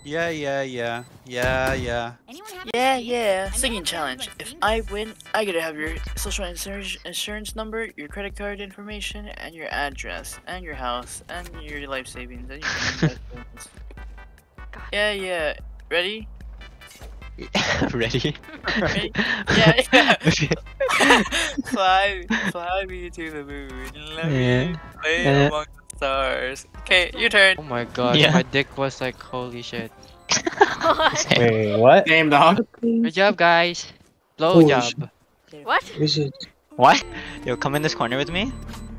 Yeah, yeah, yeah. Yeah, yeah. Yeah. Singing challenge. If I win, I gotta have your social insurance number, your credit card information, and your address, and your house, and your life savings, and your investments. Yeah. Ready? Ready? Ready? Yeah. Fly me to the moon. Let me play among the stars. Okay, your turn. Oh my god, Yeah. my dick was like, holy shit. Wait, what? Game dog. Good job, guys. Blow Holy job. What? Is it? What? Yo, come in this corner with me.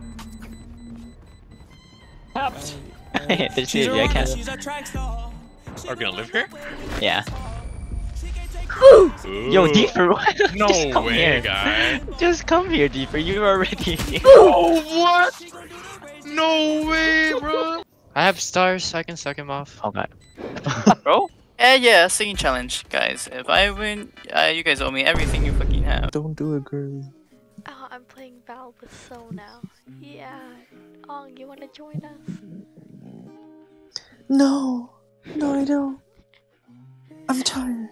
There's two of you, I can't. Are we gonna live here? Yeah. Ooh. Yo, Deeper, what? No Just come way, here. guy. Just come here, Deeper. You're already here. Oh, what? No way, bro. I have stars, so I can suck him off. Oh god. Bro? Yeah, singing challenge, guys. If I win, you guys owe me everything you fucking have. Don't do it, girl. Oh, I'm playing Val with So now. Yeah. Ong, you wanna join us? No, I don't. I'm tired.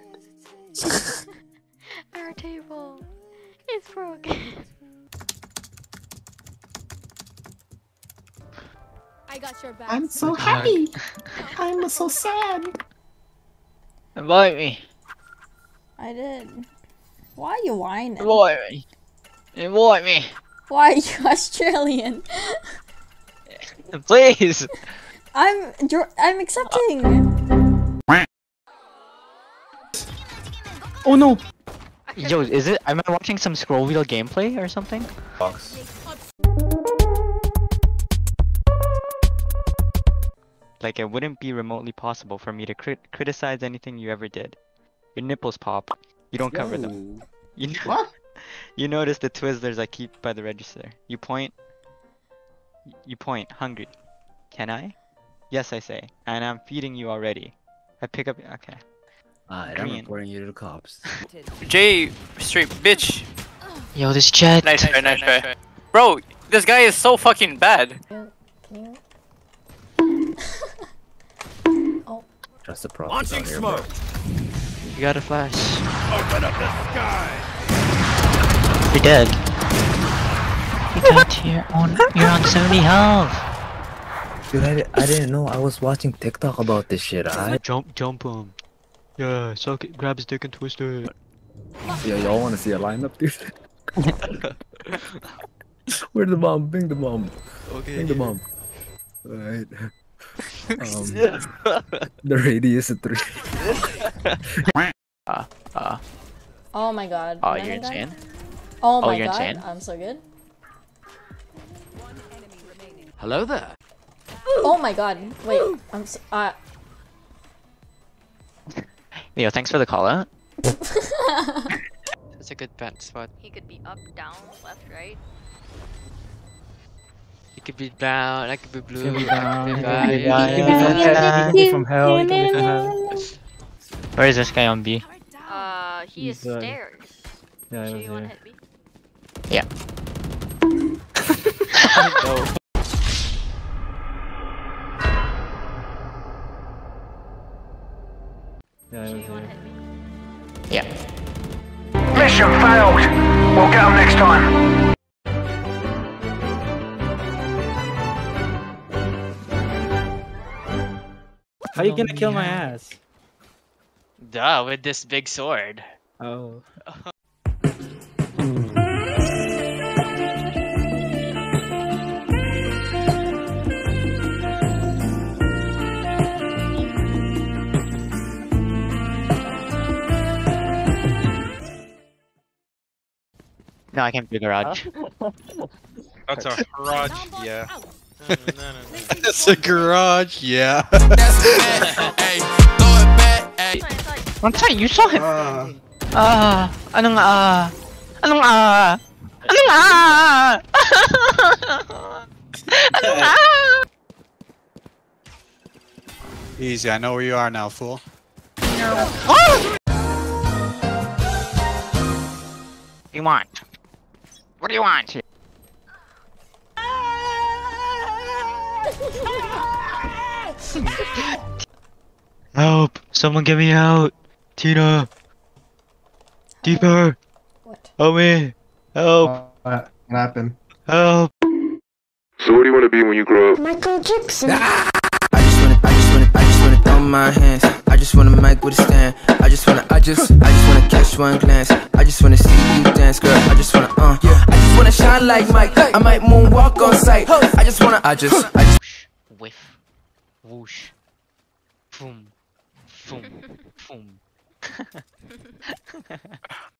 Our table is broken. I got your back. I'm so happy. I'm so sad. Invite me. I did. Why are you whining? Invite me. Invite me. Why are you Australian? Please. I'm accepting. Oh no. Yo, is it? Am I watching some scroll wheel gameplay or something? Box. Like, it wouldn't be remotely possible for me to criticize anything you ever did. Your nipples pop. You don't cover them. You What? You notice the Twizzlers I keep by the register. You point. You point. Hungry. Can I? Yes, I say. And I'm feeding you already. I pick up. Okay. I'm Green. reporting you to the cops. Jay, straight bitch. Yo, this jet. Nice try. Bro, this guy is so fucking bad. Can you? Oh. Trust the process out here, bro. You got a flash. Open up the sky. You're dead. You got here on. You're on 70 health. Dude, I didn't know. I was watching TikTok about this shit. Jump him. Yeah, suck it. Grab his dick and twist it. Yeah, y'all want to see a lineup, dude? Where's the bomb? Bing the bomb. Okay. Bing the bomb. Alright. The radius is 3. Oh my god. Oh, Am I you're not done? insane? Oh my you're god. insane? I'm so good. Hello there. Oh my god. Wait. I'm so, Yo, thanks for the call out. That's a good plant spot. He could be up, down, left, right. It could be brown, it could be blue. It could be brown, it could be It could be from hell. It could be from hell. Where is this guy on B? He is He's, stairs. Yeah, Do it you was wanna here. hit me? Yeah. No. Yeah, it Do was you wanna here. hit me? Yeah. Mission failed. We'll get them next time. How you gonna kill my ass? Duh, with this big sword. Oh. No, I can't do garage. That's a garage, yeah. It's a garage, yeah. One time you saw him. Anong Anong Anong Easy, I know where you are now, fool. What do you want? What do you want? Help! Someone get me out! Tina! Deeper! What? Help me! Help! What happened? Help! So what do you want to be when you grow up? Michael Jackson. I just wanna throw my hands. I just wanna mic with a stand. I just wanna catch one glance. I just wanna see you dance, girl. I just wanna shine like Mike. I might moonwalk on sight. I just Whiff. Whoosh. Boom. Boom. Boom.